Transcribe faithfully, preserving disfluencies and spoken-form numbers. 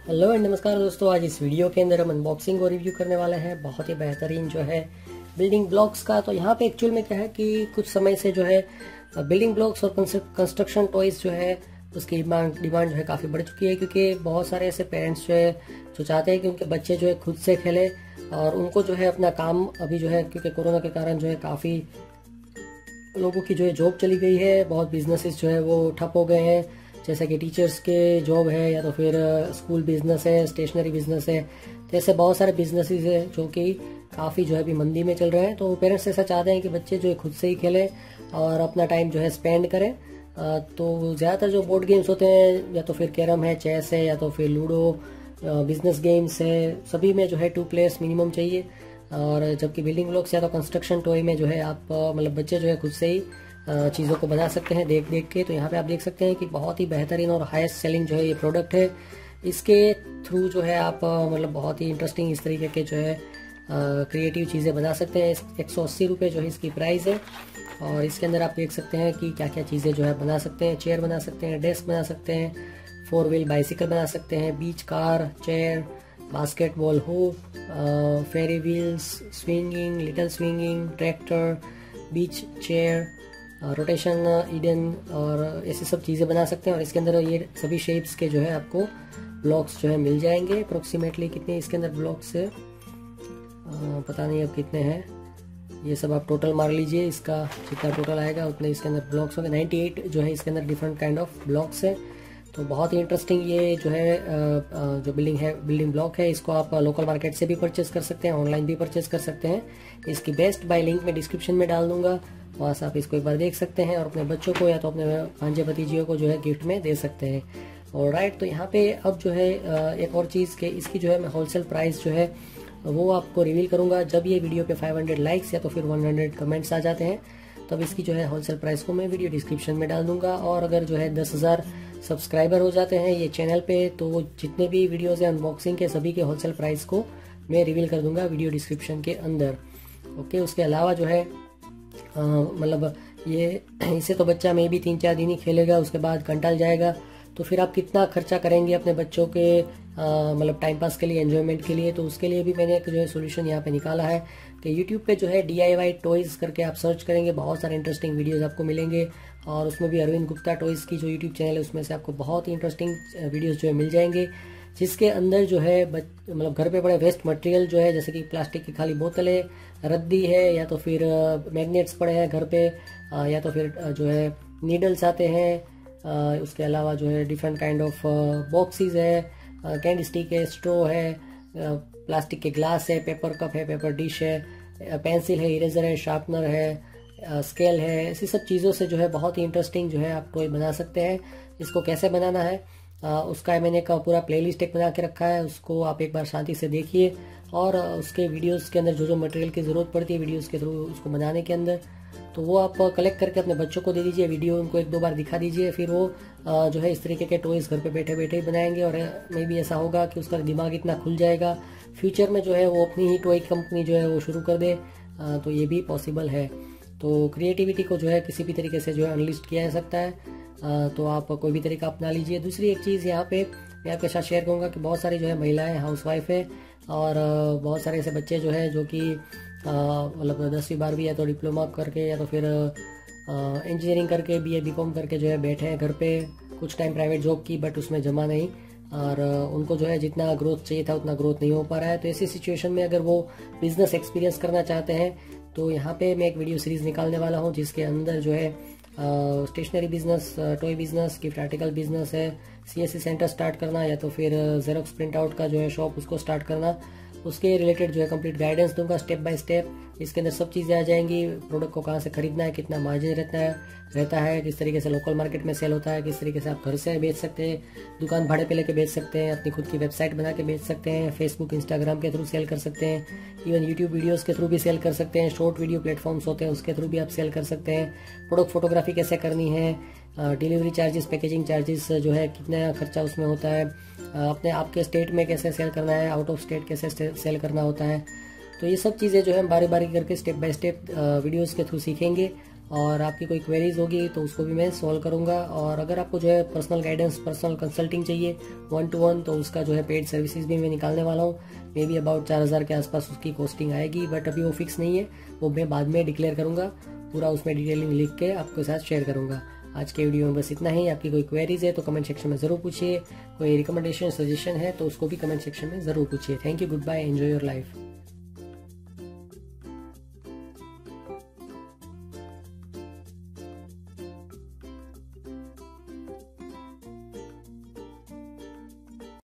Hello and नमस्कार दोस्तों। आज इस वीडियो के अंदर हम अनबॉक्सिंग और रिव्यू करने वाले हैं बहुत ही बेहतरीन जो है बिल्डिंग ब्लॉक्स का। तो यहाँ पे एक्चुअल में क्या है कि कुछ समय से जो है बिल्डिंग ब्लॉक्स और कंस्ट्रक्शन टॉयज जो है उसकी डिमांड डिमांड जो है काफ़ी बढ़ चुकी है, क्योंकि बहुत सारे ऐसे पेरेंट्स जो है जो चाहते हैं कि उनके बच्चे जो है खुद से खेले और उनको जो है अपना काम अभी जो है, क्योंकि कोरोना के कारण जो है काफ़ी लोगों की जो है जॉब चली गई है, बहुत बिजनेसेस जो है वो ठप हो गए हैं, जैसे कि टीचर्स के जॉब है या तो फिर स्कूल बिजनेस है, स्टेशनरी बिजनेस है। तो ऐसे बहुत सारे बिजनेसेस है जो कि काफ़ी जो है अभी मंदी में चल रहे हैं। तो पेरेंट्स ऐसा चाहते हैं कि बच्चे जो है खुद से ही खेलें और अपना टाइम जो है स्पेंड करें। तो ज़्यादातर जो बोर्ड गेम्स होते हैं या तो फिर कैरम है, चेस है या तो फिर लूडो, बिजनेस गेम्स है, सभी में जो है टू प्लेयर्स मिनिमम चाहिए। और जबकि बिल्डिंग ब्लॉक्स या तो कंस्ट्रक्शन टॉय में जो है आप मतलब बच्चे जो है खुद से ही चीज़ों को बना सकते हैं देख देख के। तो यहाँ पे आप देख सकते हैं कि बहुत ही बेहतरीन और हाईएस्ट सेलिंग जो है ये प्रोडक्ट है। इसके थ्रू जो है आप मतलब बहुत ही इंटरेस्टिंग इस तरीके के जो है क्रिएटिव चीज़ें बना सकते हैं। एक सौ अस्सी रुपये जो है इसकी प्राइस है और इसके अंदर आप देख सकते हैं कि क्या क्या चीज़ें जो है बना सकते हैं। चेयर बना सकते हैं, डेस्क बना सकते हैं, फोर व्हील बाइसिकल बना सकते हैं, beach car, chair, basketball hoop, ferris wheels, swinging, little swinging, tractor, beach chair, rotation ईडन और ऐसी सब चीज़ें बना सकते हैं। और इसके अंदर ये सभी शेप्स के जो है आपको ब्लॉक्स जो है मिल जाएंगे। अप्रोक्सीमेटली कितने इसके अंदर ब्लॉक्स है पता नहीं अब कितने हैं, ये सब आप टोटल मार लीजिए, इसका जितना टोटल आएगा उतने इसके अंदर ब्लॉक्स होंगे। अट्ठानवे जो है इसके अंदर डिफरेंट काइंड ऑफ ब्लॉक्स है। तो बहुत ही इंटरेस्टिंग ये जो है जो बिल्डिंग है बिल्डिंग ब्लॉक है, इसको आप लोकल मार्केट से भी परचेज कर सकते हैं, ऑनलाइन भी परचेज कर सकते हैं। इसकी बेस्ट बाय लिंक मैं डिस्क्रिप्शन में डाल दूंगा, वहाँ से आप इसको एक बार देख सकते हैं और अपने बच्चों को या तो अपने भांजे भतीजियों को जो है गिफ्ट में दे सकते हैं। और राइट, तो यहाँ पे अब जो है एक और चीज़ के इसकी जो है मैं होलसेल प्राइस जो है वो आपको रिवील करूँगा जब ये वीडियो पे पाँच सौ लाइक्स या तो फिर सौ कमेंट्स आ जाते हैं, तब इसकी जो है होलसेल प्राइस को मैं वीडियो डिस्क्रिप्शन में डाल दूंगा। और अगर जो है दस हज़ार सब्सक्राइबर हो जाते हैं ये चैनल पे, तो वो जितने भी वीडियोज़ हैं अनबॉक्सिंग के सभी के होलसेल प्राइस को मैं रिवील कर दूंगा वीडियो डिस्क्रिप्शन के अंदर। ओके, उसके अलावा जो है मतलब ये इसे तो बच्चा में भी तीन चार दिन ही खेलेगा, उसके बाद कंटाल जाएगा। तो फिर आप कितना खर्चा करेंगे अपने बच्चों के मतलब टाइम पास के लिए, एंजॉयमेंट के लिए। तो उसके लिए भी मैंने एक जो है सोल्यूशन यहाँ पे निकाला है कि यूट्यूब पे जो है डी आई वाई टॉयज करके आप सर्च करेंगे, बहुत सारे इंटरेस्टिंग वीडियोस आपको मिलेंगे। और उसमें भी अरविंद गुप्ता टॉयज की जो यूट्यूब चैनल है उसमें से आपको बहुत ही इंटरेस्टिंग वीडियोस जो है मिल जाएंगे, जिसके अंदर जो है मतलब घर पे पड़े वेस्ट मटेरियल जो है, जैसे कि प्लास्टिक की खाली बोतलें, रद्दी है या तो फिर मैग्नेट्स पड़े हैं घर पे, या तो फिर जो है नीडल्स आते हैं, उसके अलावा जो है डिफरेंट काइंड ऑफ बॉक्सेस है, कैंडी स्टिक है, स्ट्रॉ है, प्लास्टिक के ग्लास है, पेपर कप है, पेपर डिश है, पेंसिल है, इरेजर है, शार्पनर है, स्केल है, ऐसी सब चीज़ों से जो है बहुत ही इंटरेस्टिंग जो है आप टॉय बना सकते हैं। इसको कैसे बनाना है आ, उसका मैंने का पूरा प्लेलिस्ट एक बना के रखा है, उसको आप एक बार शांति से देखिए और उसके वीडियोस के अंदर जो जो मटेरियल की ज़रूरत पड़ती है वीडियोस के थ्रू उसको बनाने के अंदर, तो वो आप कलेक्ट करके अपने बच्चों को दे दीजिए, वीडियो उनको एक दो बार दिखा दीजिए, फिर वो जो है इस तरीके के टॉयज घर पे बैठे बैठे ही बनाएंगे। और मे भी ऐसा होगा कि उसका दिमाग इतना खुल जाएगा फ्यूचर में जो है वो अपनी ही टॉय कंपनी जो है वो शुरू कर दे, तो ये भी पॉसिबल है। तो क्रिएटिविटी को जो है किसी भी तरीके से जो है अनलिस्ट किया जा सकता है, तो आप कोई भी तरीका अपना लीजिए। दूसरी एक चीज़ यहाँ पे मैं आपके साथ शेयर करूँगा कि बहुत सारी जो है महिलाएं हाउसवाइफ है और बहुत सारे ऐसे बच्चे जो है जो कि मतलब दसवीं बारहवीं या तो डिप्लोमा करके या तो फिर इंजीनियरिंग करके बी ए बी कॉम करके जो है बैठे हैं घर पे, कुछ टाइम प्राइवेट जॉब की बट उसमें जमा नहीं, और उनको जो है जितना ग्रोथ चाहिए था उतना ग्रोथ नहीं हो पा रहा है। तो ऐसी सिचुएशन में अगर वो बिजनेस एक्सपीरियंस करना चाहते हैं तो यहाँ पे मैं एक वीडियो सीरीज निकालने वाला हूँ जिसके अंदर जो है stationery business, toy business, gift article business है, C S C centre start करना या तो फिर जेरोक्स प्रिंट आउट का जो है शॉप उसको स्टार्ट करना, उसके रिलेटेड जो है कंप्लीट गाइडेंस दूंगा स्टेप बाय स्टेप। इसके अंदर सब चीज़ें आ जाएंगी, प्रोडक्ट को कहाँ से खरीदना है, कितना मार्जिन रहता है रहता है किस तरीके से लोकल मार्केट में सेल होता है, किस तरीके से आप घर से बेच सकते हैं, दुकान भाड़े पे लेके बेच सकते हैं, अपनी खुद की वेबसाइट बना के बेच सकते हैं, फेसबुक इंस्टाग्राम के थ्रू सेल कर सकते हैं, इवन यूट्यूब वीडियोस के थ्रू भी सेल कर सकते हैं, शॉर्ट वीडियो प्लेटफॉर्म्स होते हैं उसके थ्रू भी आप सेल कर सकते हैं, प्रोडक्ट फोटोग्राफी कैसे करनी है, डिलीवरी चार्जेस, पैकेजिंग चार्जेस जो है कितना खर्चा उसमें होता है, अपने आपके स्टेट में कैसे सेल करना है, आउट ऑफ स्टेट कैसे सेल करना होता है। तो ये सब चीज़ें जो है हम बारी बारी करके स्टेप बाय स्टेप वीडियोस के थ्रू सीखेंगे और आपकी कोई क्वेरीज होगी तो उसको भी मैं सॉल्व करूंगा। और अगर आपको जो है पर्सनल गाइडेंस, पर्सनल कंसल्टिंग चाहिए वन टू वन, तो उसका जो है पेड सर्विसेज भी मैं निकालने वाला हूँ। मे बी अबाउट चार हज़ार के आसपास उसकी कॉस्टिंग आएगी, बट अभी वो फिक्स नहीं है, वो मैं बाद में डिक्लेयर करूंगा, पूरा उसमें डिटेलिंग लिख के आपके साथ शेयर करूंगा। आज के वीडियो में बस इतना ही। आपकी कोई क्वेरीज है तो कमेंट सेक्शन में जरूर पूछिए, कोई रिकमेंडेशन, सजेशन है तो उसको भी कमेंट सेक्शन में जरूर पूछिए। Thank you, good bye, enjoy your life.